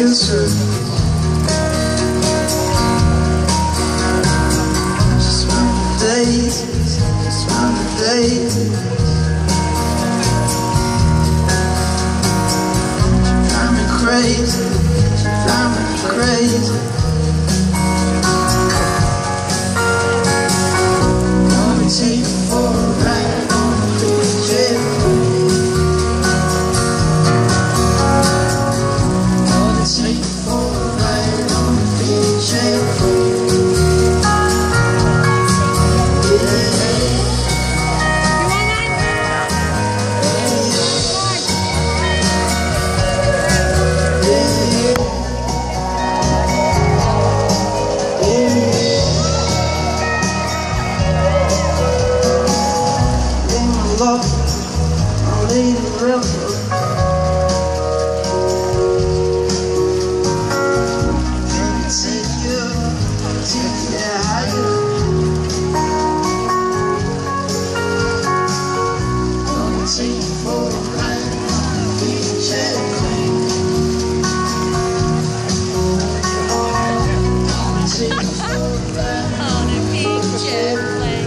Yes, sir. Just one day, just one day. Drive me crazy, drive me crazy. Gonna take you for a ride on the big jet. Gonna take you for a ride on the big jet. I'll leave the river. Gonna take you higher. Gonna take you for a ride on the big jet plane. Gonna take you for a ride on the big jet plane.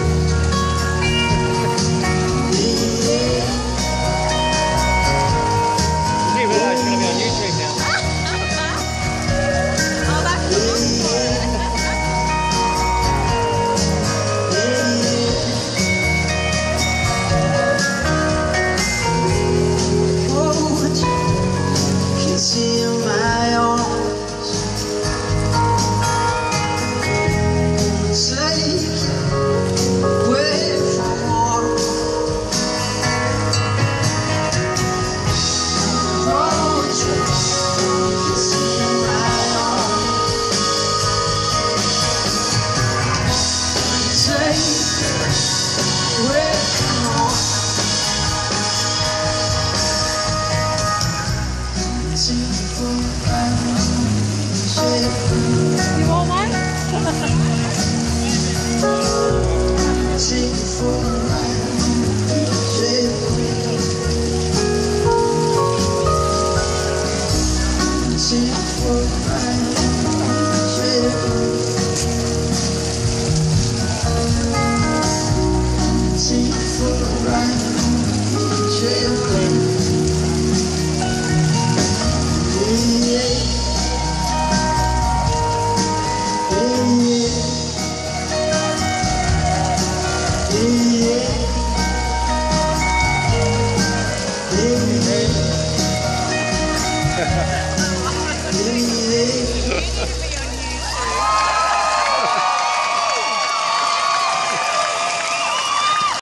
You want one? Take you for a ride on the big jet plane. Take you for a ride on the big jet plane. Take you for a ride on the big jet plane. Yeah. Ha ha ha.